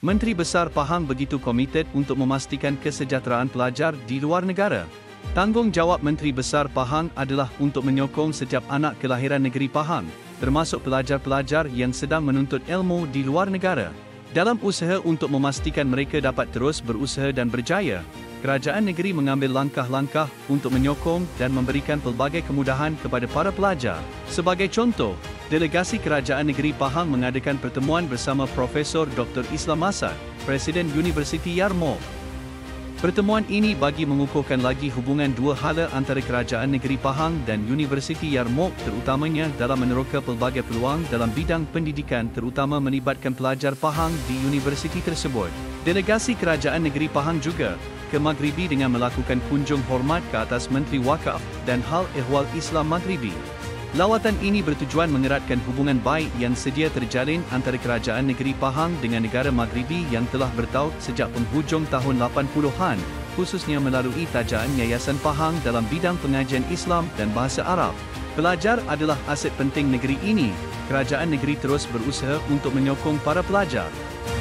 Menteri Besar Pahang begitu komited untuk memastikan kesejahteraan pelajar di luar negara. Tanggungjawab Menteri Besar Pahang adalah untuk menyokong setiap anak kelahiran negeri Pahang, termasuk pelajar-pelajar yang sedang menuntut ilmu di luar negara. Dalam usaha untuk memastikan mereka dapat terus berusaha dan berjaya, kerajaan negeri mengambil langkah-langkah untuk menyokong dan memberikan pelbagai kemudahan kepada para pelajar. Sebagai contoh, delegasi kerajaan negeri Pahang mengadakan pertemuan bersama Profesor Dr. Islam Asad, Presiden Universiti Yarmouk. Pertemuan ini bagi mengukuhkan lagi hubungan dua hala antara kerajaan negeri Pahang dan Universiti Yarmouk, terutamanya dalam meneroka pelbagai peluang dalam bidang pendidikan, terutama melibatkan pelajar Pahang di universiti tersebut. Delegasi kerajaan negeri Pahang juga ke Maghribi dengan melakukan kunjung hormat ke atas Menteri Wakaf dan Hal Ehwal Islam Maghribi. Lawatan ini bertujuan mengeratkan hubungan baik yang sedia terjalin antara kerajaan negeri Pahang dengan negara Maghribi yang telah bertaut sejak penghujung tahun 80-an, khususnya melalui tajaan Yayasan Pahang dalam bidang pengajian Islam dan bahasa Arab. Pelajar adalah aset penting negeri ini. Kerajaan negeri terus berusaha untuk menyokong para pelajar.